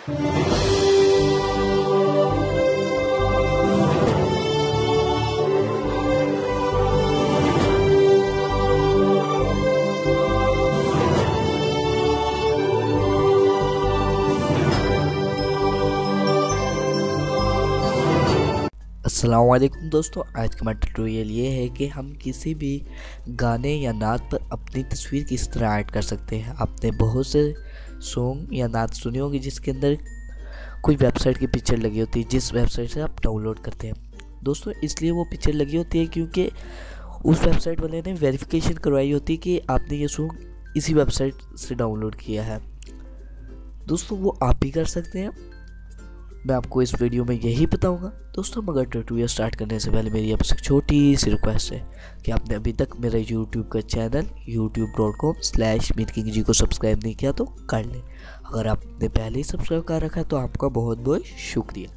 अस्सलाम वालेकुम दोस्तों, आज का हमारा ट्यूटोरियल ये है कि हम किसी भी गाने या नात पर अपनी तस्वीर किस तरह ऐड कर सकते हैं। आपने बहुत से सॉन्ग या नात सुनी होगी जिसके अंदर कोई वेबसाइट की पिक्चर लगी होती है, जिस वेबसाइट से आप डाउनलोड करते हैं। दोस्तों इसलिए वो पिक्चर लगी होती है क्योंकि उस वेबसाइट वाले ने वेरिफिकेशन करवाई होती है कि आपने ये सॉन्ग इसी वेबसाइट से डाउनलोड किया है। दोस्तों वो आप भी कर सकते हैं, मैं आपको इस वीडियो में यही बताऊंगा। दोस्तों मगर ट्यूटोरियल स्टार्ट करने से पहले मेरी आपसे छोटी सी रिक्वेस्ट है कि आपने अभी तक मेरा YouTube का चैनल youtube.com/मीरकिंग जी को सब्सक्राइब नहीं किया तो कर लें। अगर आपने पहले ही सब्सक्राइब कर रखा है तो आपका बहुत बहुत शुक्रिया।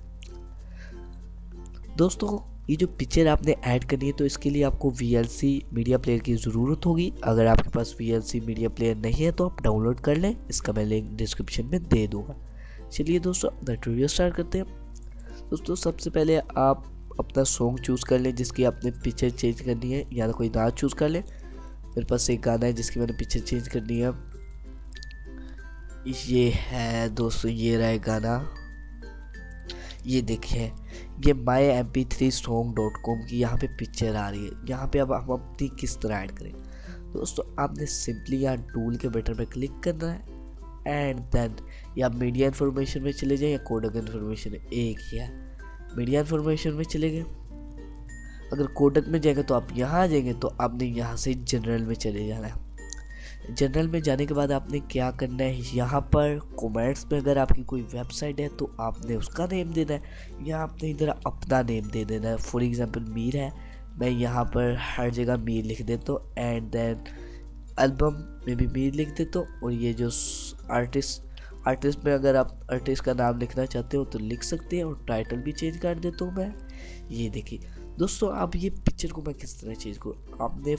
दोस्तों ये जो पिक्चर आपने ऐड करनी है तो इसके लिए आपको VLC मीडिया प्लेयर की ज़रूरत होगी। अगर आपके पास VLC मीडिया प्लेयर नहीं है तो आप डाउनलोड कर लें, इसका मैं लिंक डिस्क्रिप्शन में दे दूँगा। चलिए दोस्तों ट्यूटोरियल स्टार्ट करते हैं। दोस्तों सबसे पहले आप अपना सॉन्ग चूज़ कर लें जिसकी आपने पिक्चर चेंज करनी है, या तो कोई नाच चूज़ कर लें। मेरे पास एक गाना है जिसकी मैंने पिक्चर चेंज करनी है, ये है दोस्तों, ये रहा गाना। ये देखिए ये mymp3song.com की यहाँ पे पिक्चर आ रही है। यहाँ पे अब हम अपनी किस तरह ऐड करें। दोस्तों आपने सिंपली यहाँ टूल के बटन पर क्लिक करना है एंड देन या मीडिया इन्फॉर्मेशन में चले जाएं या कोडक इन्फॉर्मेशन, एक ही है। मीडिया इन्फॉर्मेशन में चले गए, अगर कोडक में जाएंगे तो आप यहाँ आ जाएंगे तो आपने यहाँ से जनरल में चले जाना है। जनरल में जाने के बाद आपने क्या करना है, यहाँ पर कमेंट्स में अगर आपकी कोई वेबसाइट है तो आपने उसका नेम देना है, या आपने इधर अपना नेम दे देना है। फॉर एग्जांपल मीर है, मैं यहाँ पर हर जगह मीर लिख देता हूँ एंड देन एल्बम में भी मीर लिख देता हूँ। और ये जो आर्टिस्ट में अगर आप आर्टिस्ट का नाम लिखना चाहते हो तो लिख सकते हैं, और टाइटल भी चेंज कर देता हूँ मैं। ये देखिए दोस्तों अब ये पिक्चर को मैं किस तरह चेंज करूँ आपने।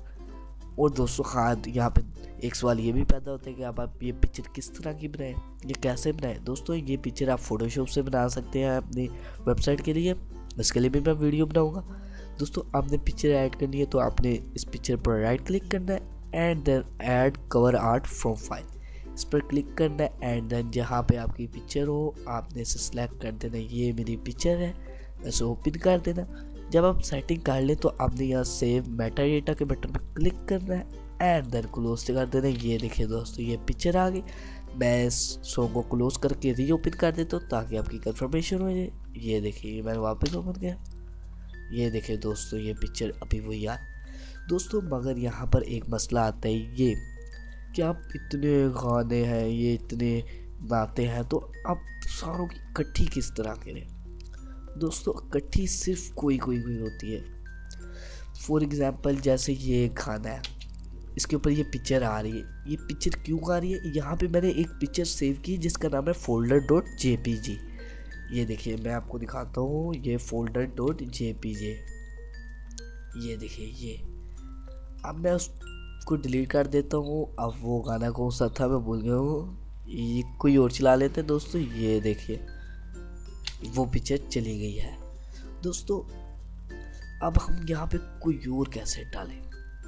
और दोस्तों हाँ, यहाँ पे एक सवाल ये भी पैदा होता है कि आप ये पिक्चर किस तरह की बनाएं, ये कैसे बनाएं। दोस्तों ये पिक्चर आप फोटोशॉप से बना सकते हैं अपनी वेबसाइट के लिए, इसके लिए भी मैं वीडियो बनाऊँगा। दोस्तों आपने पिक्चर ऐड करनी है तो आपने इस पिक्चर पर राइट क्लिक करना है and then add cover art from file, इस पर क्लिक करना है एंड देन जहाँ पे आपकी पिक्चर हो आपने इसे सेलेक्ट कर देना। ये मेरी पिक्चर है, ऐसे ओपन कर देना। जब आप सेटिंग कर ले तो आपने यहाँ सेव मेटा डेटा के बटन पर क्लिक करना है एंड देन क्लोज कर देना। ये देखिए दोस्तों ये पिक्चर आ गई। मैं इस सॉन्ग को क्लोज करके री ओपन कर देता हूँ ताकि आपकी कंफर्मेशन हो जाए। ये देखिए मैंने वापस ओपन किया, ये देखिए दोस्तों ये पिक्चर अभी वही आ। दोस्तों मगर यहाँ पर एक मसला आता है, ये कि आप इतने गाने हैं, ये इतने नाते हैं, तो आप सारों की इकट्ठी किस तरह करें। दोस्तों इकट्ठी सिर्फ कोई होती है। फॉर एग्जांपल जैसे ये गाना है, इसके ऊपर ये पिक्चर आ रही है। ये पिक्चर क्यों आ रही है, यहाँ पे मैंने एक पिक्चर सेव की जिसका नाम है folder.jpg। ये देखिए मैं आपको दिखाता हूँ, ये folder.jpg, ये देखिए ये। अब मैं उसको डिलीट कर देता हूँ। अब वो गाना कौन सा था मैं भूल गया हूँ, ये कोई और चला लेते हैं। दोस्तों ये देखिए वो पिक्चर चली गई है। दोस्तों अब हम यहाँ पे कोई और कैसे डालें,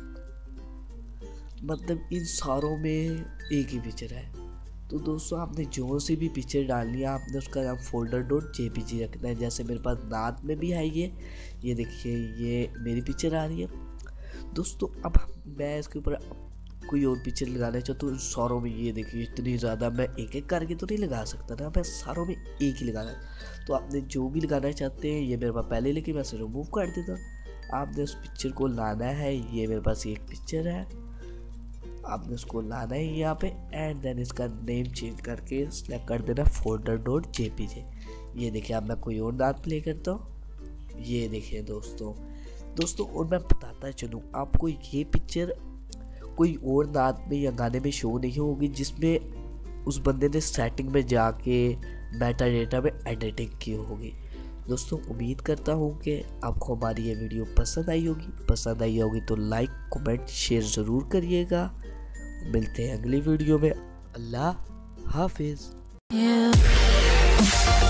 मतलब इन सारों में एक ही पिक्चर है। तो दोस्तों आपने जो सी भी पिक्चर डालनी है आपने उसका नाम folder.jpg रखना है। जैसे मेरे पास नात में भी है ये देखिए ये मेरी पिक्चर आ रही है। दोस्तों अब मैं इसके ऊपर कोई और पिक्चर लगाना चाहता हूँ सारों में। ये देखिए इतनी ज़्यादा मैं एक एक करके तो नहीं लगा सकता ना, मैं सारों में एक ही लगाना है। तो आपने जो भी लगाना चाहते हैं, ये मेरे पास पहले लेके मैं इसे रिमूव कर देता हूँ। आपने उस पिक्चर को लाना है, ये मेरे पास एक पिक्चर है, आपने उसको लाना है यहाँ पे एंड देन इसका नेम चेंज करके सेलेक्ट कर देना folder.jpg। ये देखिए अब मैं कोई और नात प्ले करता हूँ। ये देखिए दोस्तों और मैं बताता चलूँ आपको, ये पिक्चर कोई और नात में या गाने में शो नहीं होगी जिसमें उस बंदे ने सेटिंग में जाके मेटा डेटा में एडिटिंग की होगी। दोस्तों उम्मीद करता हूँ कि आपको हमारी ये वीडियो पसंद आई होगी तो लाइक कमेंट शेयर ज़रूर करिएगा। मिलते हैं अगली वीडियो में। अल्लाह हाफिज़। है।